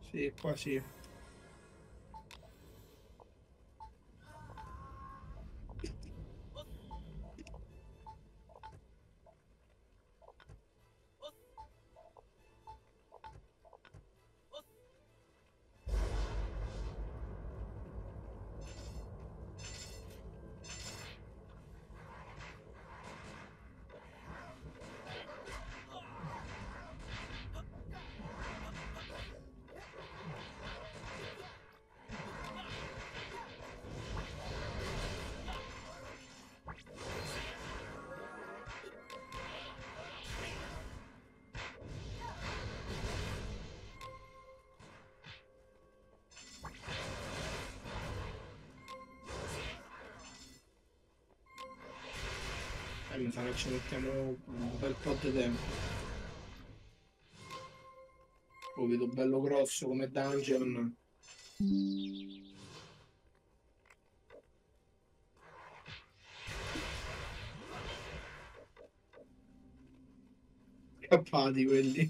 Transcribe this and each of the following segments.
Sì, qua sì. Mi sa che ci mettiamo un bel po' di tempo. Lo vedo bello grosso come dungeon. Scappati quelli.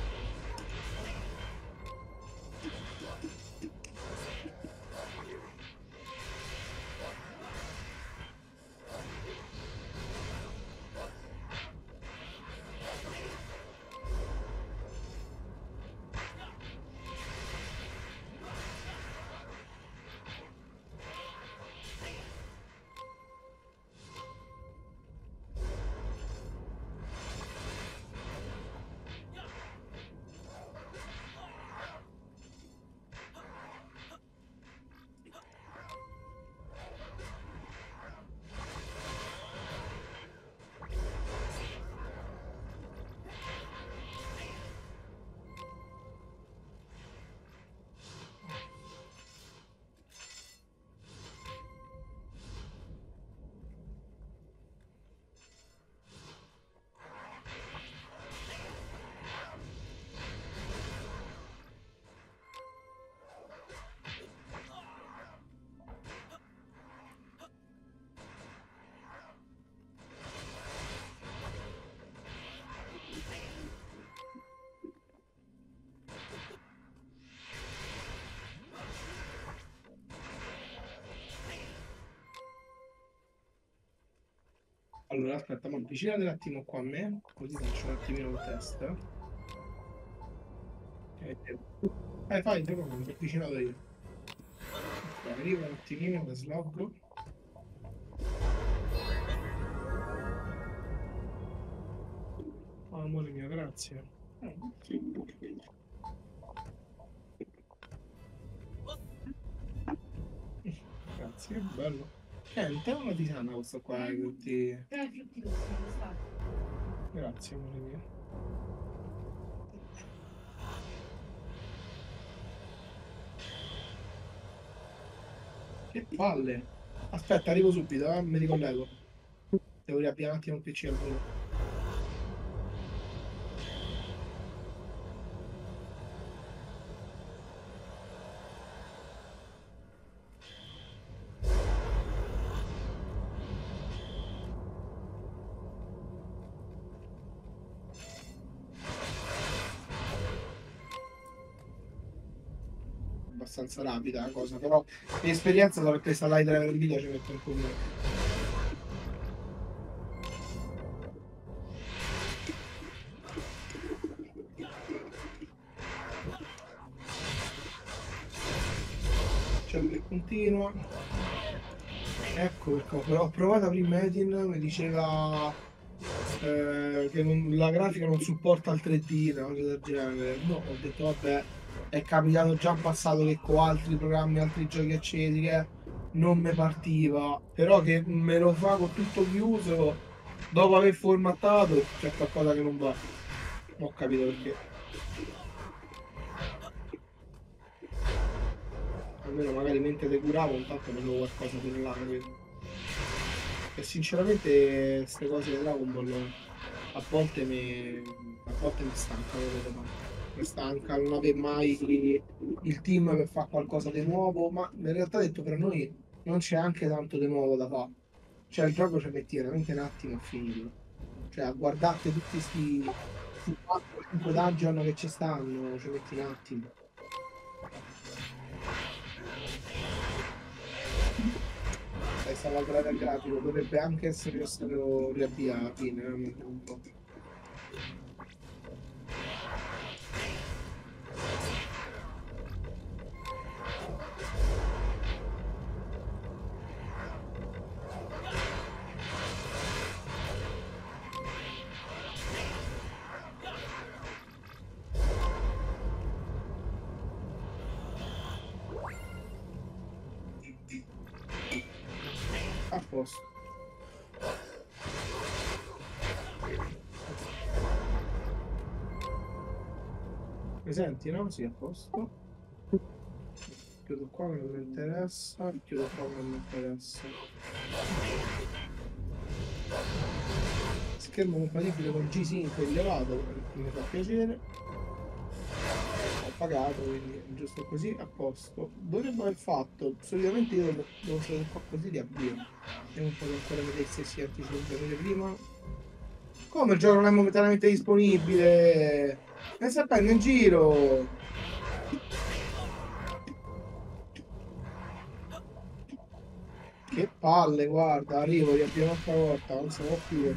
Allora, aspetta, ma avvicinati un attimo qua a me, così faccio un attimino un test. Fai, te proprio, mi sono avvicinato io. Ok, arrivo un attimino, mi sloggo. Oh, amore mio, grazie. Sì. Grazie, che bello. Niente, è una tisana questo qua, tutti... Grazie, amore mio. Che palle. Aspetta, arrivo subito, mi ricollego. Devo riavviare un attimo il PC al volo. Abbastanza rapida la cosa, però l'esperienza sarà questa live driver video ci mette un pochino. C'è che continua. Ecco perché ho provato a aprire Metin, mi diceva che la grafica non supporta il 3D, una cosa del genere. No, ho detto vabbè, è capitato già in passato che con altri programmi, altri giochi eccetera, che non mi partiva, però che me lo fa con tutto chiuso, dopo aver formattato, c'è qualcosa che non va. Non ho capito perché. Almeno magari mentre le curavo, intanto vedevo qualcosa per là, capito? E sinceramente queste cose di Dragon Ball a volte mi stancano, vedo tanto. Mi stanca non avere mai il team per fare qualcosa di nuovo, ma in realtà detto per noi non c'è anche tanto di nuovo da fare. Cioè il gioco ci metti veramente un attimo a finirlo. Cioè a guardarti tutti sti 4-5 dungeon che ci stanno, ci metti un attimo. basta lavorare al grafico, dovrebbe anche essere stato riavviati nel tempo. A posto. Mi senti, no? Sì, a posto. Chiudo qua che non mi interessa. Chiudo qua che non mi interessa. Schermo compatibile con G-Sync rilevato, mi fa piacere. Ho pagato, quindi è giusto così, a posto. Dovremmo aver fatto, solitamente io devo stare qua così di avvio. Vediamo un po' che ancora vedere se si anticipa prima. Come il gioco non è momentaneamente disponibile? Ne sta prendendo in giro! Che palle, guarda, arrivo, riavvio un'altra volta, non se ne può più.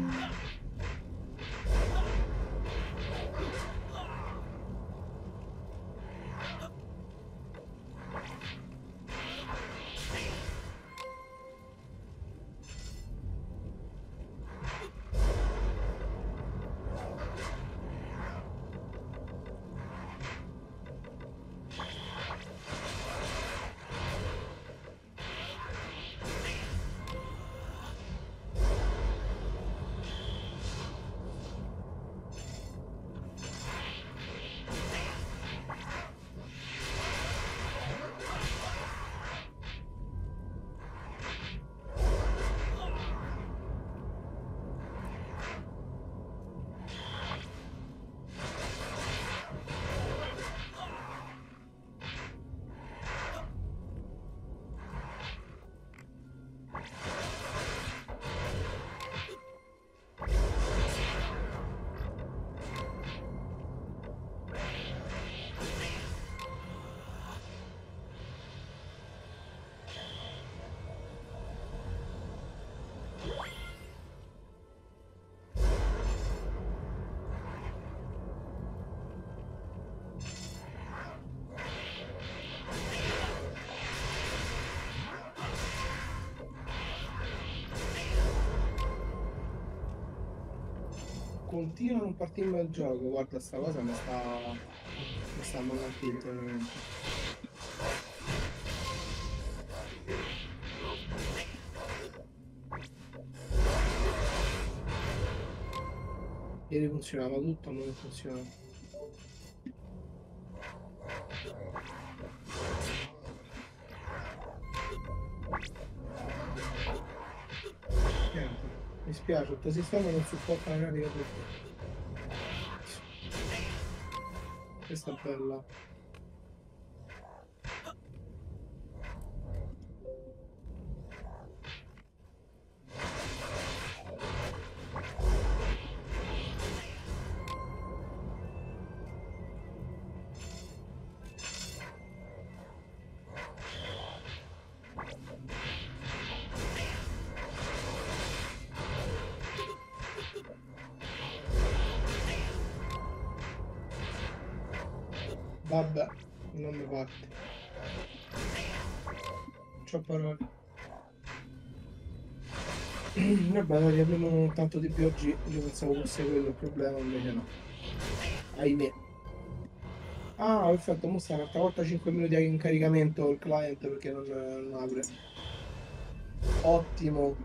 Continua a non partirmi dal gioco, guarda sta cosa mi sta ammalantendo veramente. Ieri funzionava tutto, ma non funziona. Niente, mi spiace, il tuo sistema non supporta la carica tutto. Questa è bella. Vabbè, non mi parte. C'ho parole. Vabbè, dai, abbiamo tanto di più oggi. Io pensavo fosse quello il problema, invece no. Ahimè. Ah, perfetto, mo sta un'altra volta 5 minuti in caricamento il client perché non apre. Ottimo.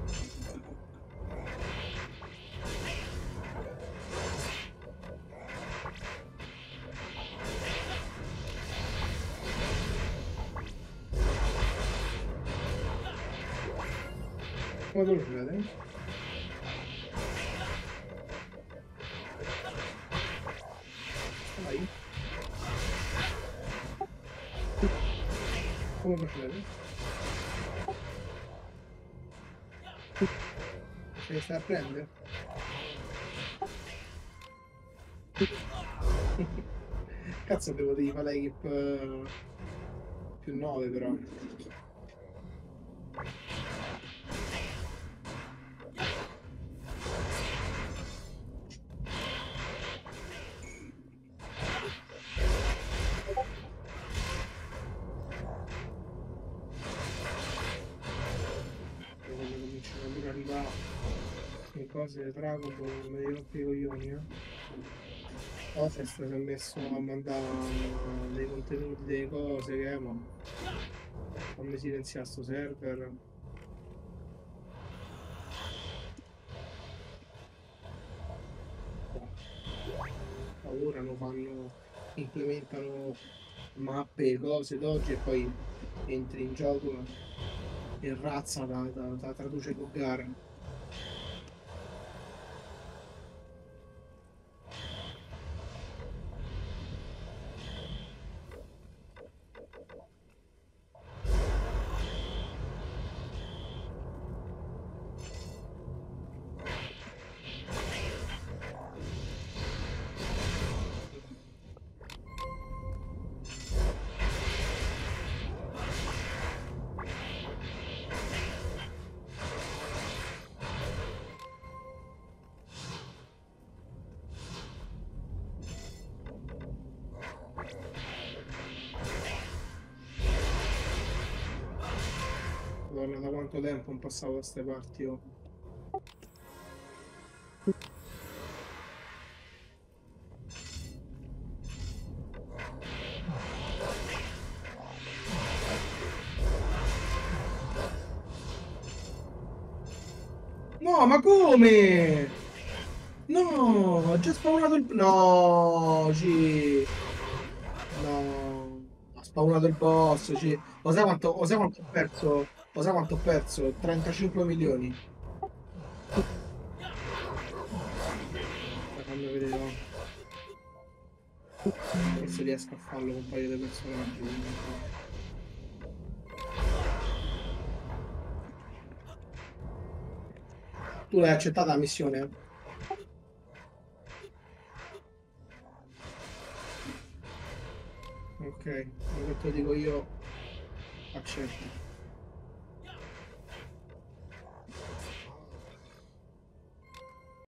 Come lo vede? Vai. Come procede? Se stai a prendere? Cazzo, devo dire fare l'equip più 9 però. cose Dragon Ball, non mi rompi i coglioni, eh. Ofest si è messo a mandare dei contenuti, delle cose che ma fammi silenziare sto server. Lavorano, fanno, implementano mappe, cose d'oggi e poi entri in gioco e razza la traduce con gara. Madonna, da quanto tempo non passavo da queste parti, oh. No, ma come? No, ho già spawnato il... No, no, ha spawnato il boss, lo sai quanto ho perso? Lo sai quanto ho perso? 35 milioni. Fammi vedere, no. Forse riesco a farlo con un paio di personaggi. Tu l'hai accettata la missione? Ok, come te lo dico io, accetto.